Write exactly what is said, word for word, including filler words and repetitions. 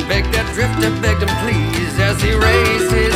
begged that drifter, begged him please, as he raised his